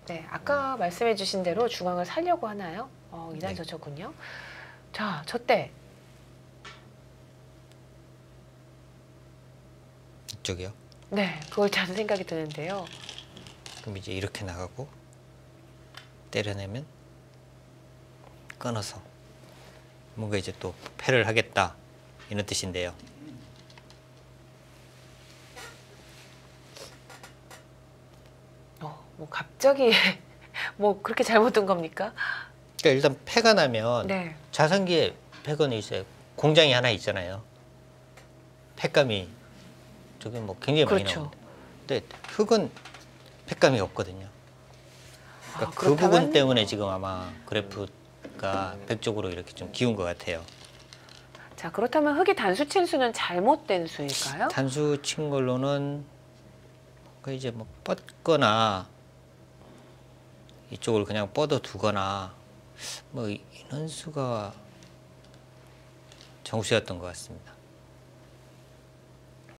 네, 아까 말씀해 주신 대로 중앙을 살려고 하나요? 이단 네. 저처군요. 자, 저때 이쪽이요. 네, 그걸 자주 생각이 드는데요. 그럼 이제 이렇게 나가고 때려내면 끊어서 뭔가 이제 또 패를 하겠다 이런 뜻인데요. 뭐 갑자기 뭐 그렇게 잘못된 겁니까? 그러니까 일단 패가 나면 네. 자선기에 패건이 있어요. 공장이 하나 있잖아요. 팩감이 저게 뭐 굉장히 많이 그렇죠. 나오는데, 근데 흙은 팩감이 없거든요. 그러니까 그 그렇다면 부분 때문에 지금 아마 그래프가 백쪽으로 이렇게 좀 기운 것 같아요. 자, 그렇다면 흙이 단수 친 수는 잘못된 수일까요? 단수 친 걸로는 그 이제 뭐 뻗거나 이쪽을 그냥 뻗어 두거나 뭐 이런 수가 정수였던 것 같습니다.